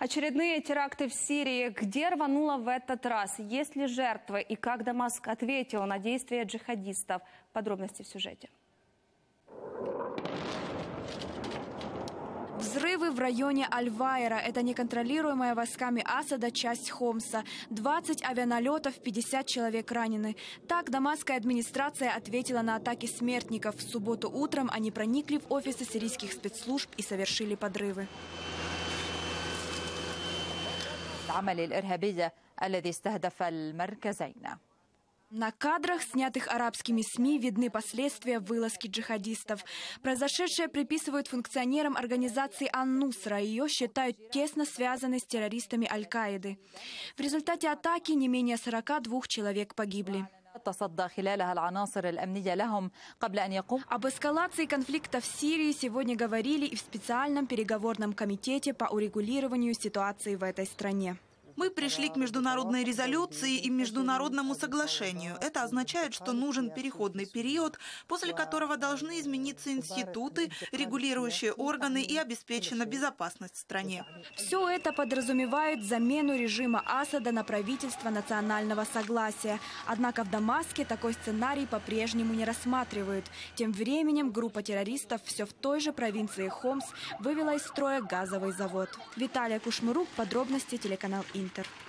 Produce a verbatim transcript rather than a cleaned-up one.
Очередные теракты в Сирии. Где рвануло в этот раз? Есть ли жертвы? И как Дамаск ответил на действия джихадистов? Подробности в сюжете. Взрывы в районе Аль-Вайра. Это неконтролируемая войсками Асада часть Хомса. двадцать авианалетов, пятьдесят человек ранены. Так дамасская администрация ответила на атаки смертников. В субботу утром они проникли в офисы сирийских спецслужб и совершили подрывы. العمل الإرهابي الذي استهدف المركزين. На кадрах, снятых арабскими СМИ, видны последствия вылазки джихадистов. Произошедшее приписывают функционерам организации Ан-Нусра. Ее считают тесно связанной с террористами Аль-Каиды. В результате атаки не менее сорока двух человек погибли. Об эскалации конфликта в Сирии сегодня говорили и в специальном переговорном комитете по урегулированию ситуации в этой стране. Мы пришли к международной резолюции и международному соглашению. Это означает, что нужен переходный период, после которого должны измениться институты, регулирующие органы и обеспечена безопасность в стране. Все это подразумевает замену режима Асада на правительство национального согласия. Однако в Дамаске такой сценарий по-прежнему не рассматривают. Тем временем группа террористов все в той же провинции Хомс вывела из строя газовый завод. Виталия Кушмырук, подробности, телеканал Интер.